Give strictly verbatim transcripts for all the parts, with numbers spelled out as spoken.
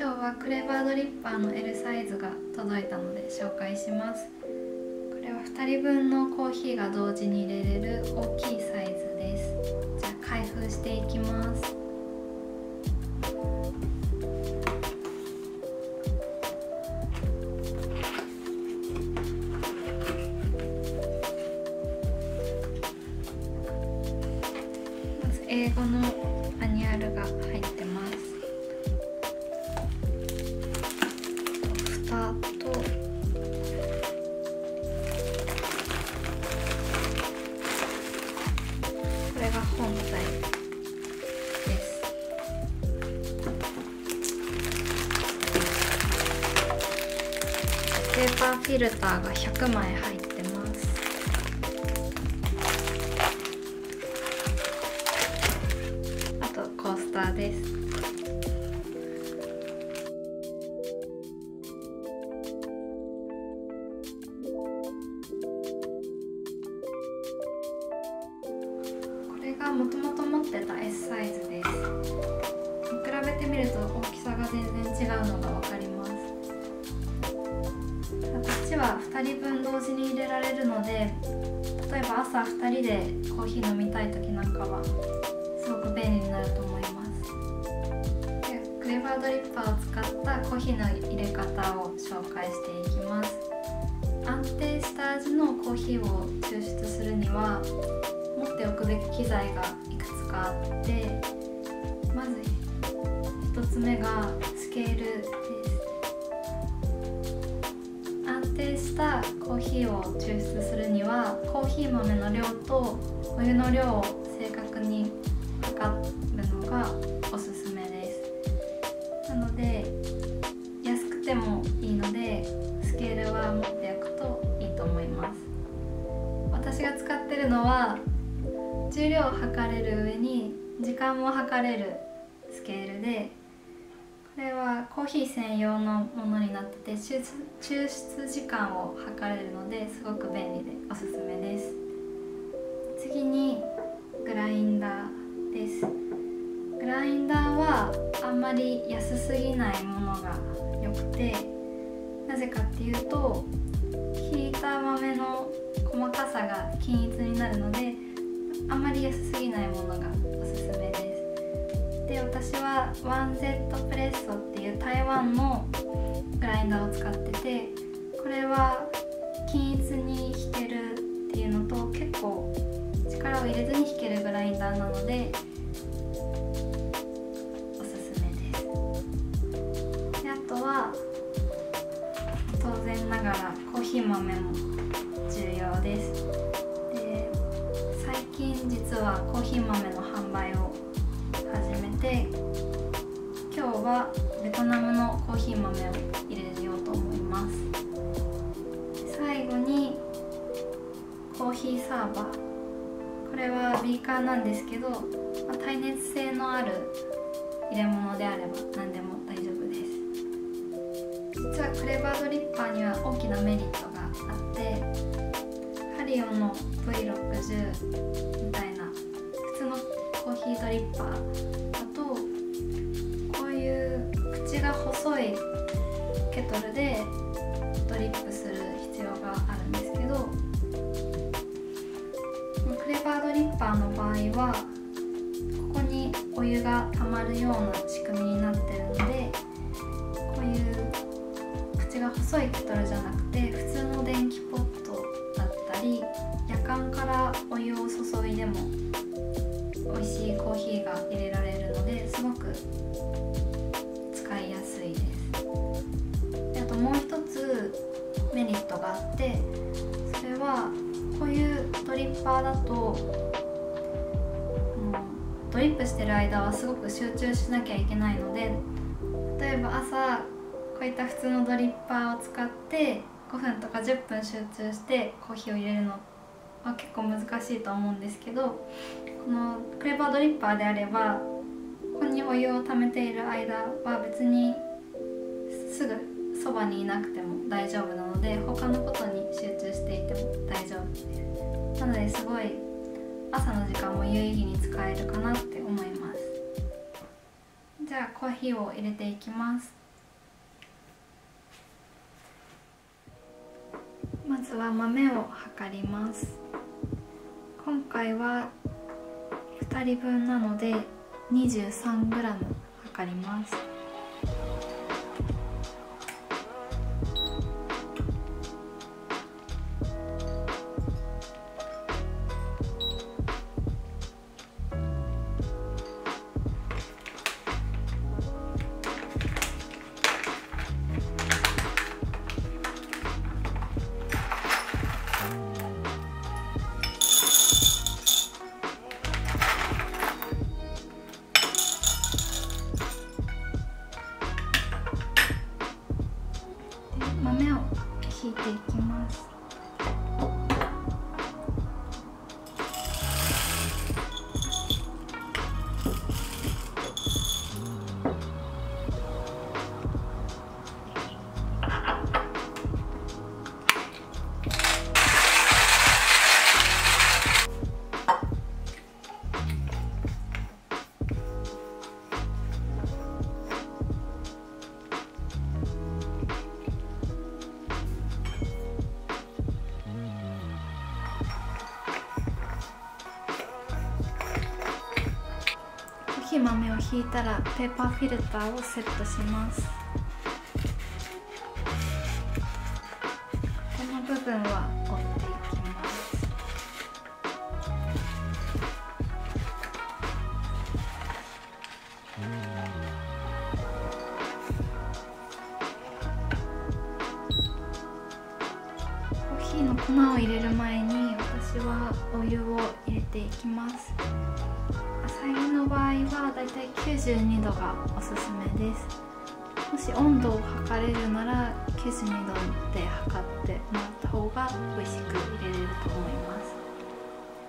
今日はクレバードリッパーの エル サイズが届いたので紹介します。これはふたりぶんのコーヒーが同時に入れれる大きいサイズです。じゃあ開封していきます。まず英語のマニュアルが入ってます。蓋とこれが本体です。ペーパーフィルターがひゃくまい入ってます。あとコースターです。これがもともと持ってた エス サイズです。比べてみると大きさが全然違うのが分かります。こっちはふたりぶん同時に入れられるので、例えば朝ふたりでコーヒー飲みたい時なんかはすごく便利になると思います。でクレバードリッパーを使ったコーヒーの入れ方を紹介していきます。安定した味のコーヒーを抽出するには持っておくべき機材がいくつかあって、まずひとつめがスケールです。安定したコーヒーを抽出するにはコーヒー豆の量とお湯の量を正確に測るのがおすすめです。なので安くてもいいのでスケールは持っておくといいと思います。私が使ってるのは重量を測れる上に時間も測れるスケールで、これはコーヒー専用のものになってて抽出時間を測れるのですごく便利でおすすめです。次にグラインダーです。グラインダーはあんまり安すぎないものが良くて、なぜかっていうとひいた豆の細かさが均一になるのであんまり安すぎないものがおすすめです。で、私は ワンゼット プレッソっていう台湾のグラインダーを使ってて、これは均一に弾けるっていうのと結構力を入れずに弾けるグラインダーなのでおすすめです。で、あとは当然ながらコーヒー豆も重要です。最近実はコーヒー豆の販売を始めて、今日はベトナムのコーヒー豆を入れようと思います。最後にコーヒーサーバー、これはビーカーなんですけど、まあ、耐熱性のある入れ物であれば何でも大丈夫です。実はクレバードリッパーには大きなメリットがあって、ハリオの ブイろくじゅう みたいな普通のコーヒードリッパーだとこういう口が細いケトルでドリップする必要があるんですけど、クレバードリッパーの場合はここにお湯がたまるような仕組みになってるので、こういう口が細いケトルじゃなくて普通の電気ポットだったりやかんからお湯を注いでも美味しいコーヒーが入れられるのですごく使いやすいです。で、あともう一つメリットがあって、それはこういうドリッパーだとドリップしてる間はすごく集中しなきゃいけないので、例えば朝こういった普通のドリッパーを使ってごふんとかじゅっぷん集中してコーヒーを入れるのは結構難しいと思うんですけど、このクレバードリッパーであればここにお湯をためている間は別にすぐそばにいなくても大丈夫なので他のことに集中していても大丈夫です。なのですごい朝の時間も有意義に使えるかなって思います。じゃあコーヒーを入れていきます。 ずは豆を測ります。今回はふたりぶんなので にじゅうさんグラム 測ります。豆をひいていきます。コーヒー豆をひいたらペーパーフィルターをセットします。この部分は折っていきます。コーヒーの粉を入れる前に私はお湯を入れていきます。浅いの場合はだいたいきゅうじゅうにどがおすすめです。もし温度を測れるならきゅうじゅうにどで測ってもらった方が美味しく入れれると思います。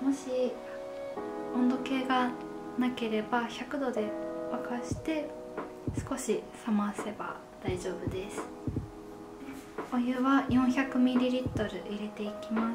もし温度計がなければひゃくどで沸かして少し冷ませば大丈夫です。お湯は よんひゃくミリリットル 入れていきます。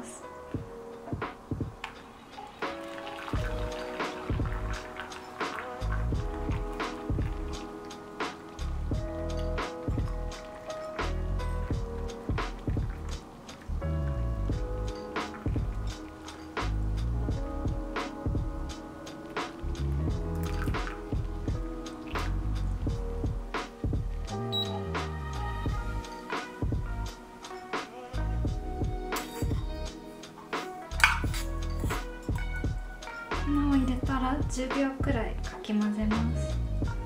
粉を入れたらじゅうびょうくらいかき混ぜます。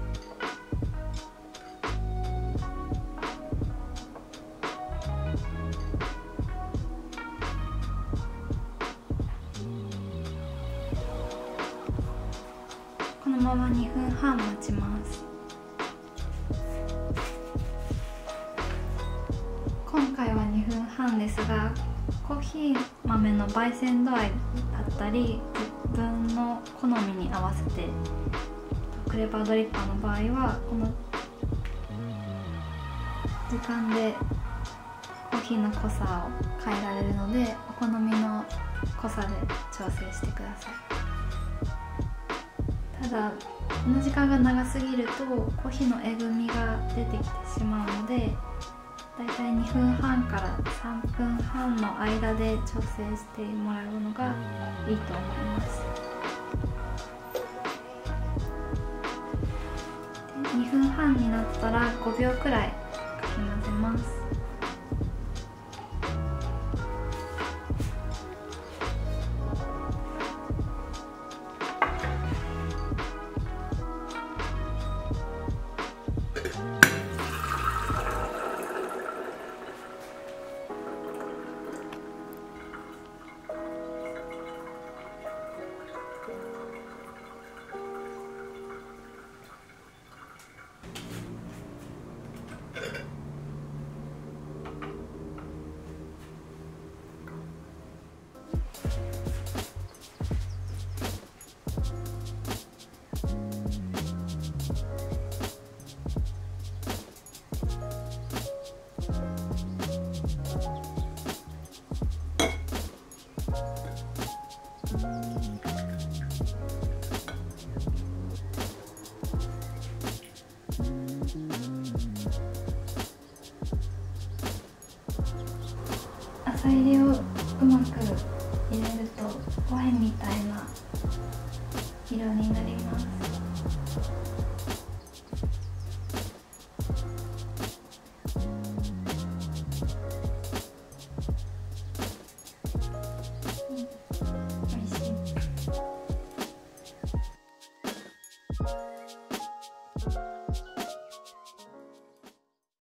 このままにふんはん待ちます。今回はにふんはんですが、コーヒー豆の焙煎度合いだったり自分の好みに合わせて、クレバードリッパーの場合はこの時間でコーヒーの濃さを変えられるので、お好みの濃さで調整してください。ただこの時間が長すぎるとコーヒーのえぐみが出てきてしまうので、だいたいにふんはんからさんぷんはんの間で調整してもらうのがいいと思います。でにふんはんになったらごびょうくらいかき混ぜます。 入りをうまく入れるとワインみたいな色になります。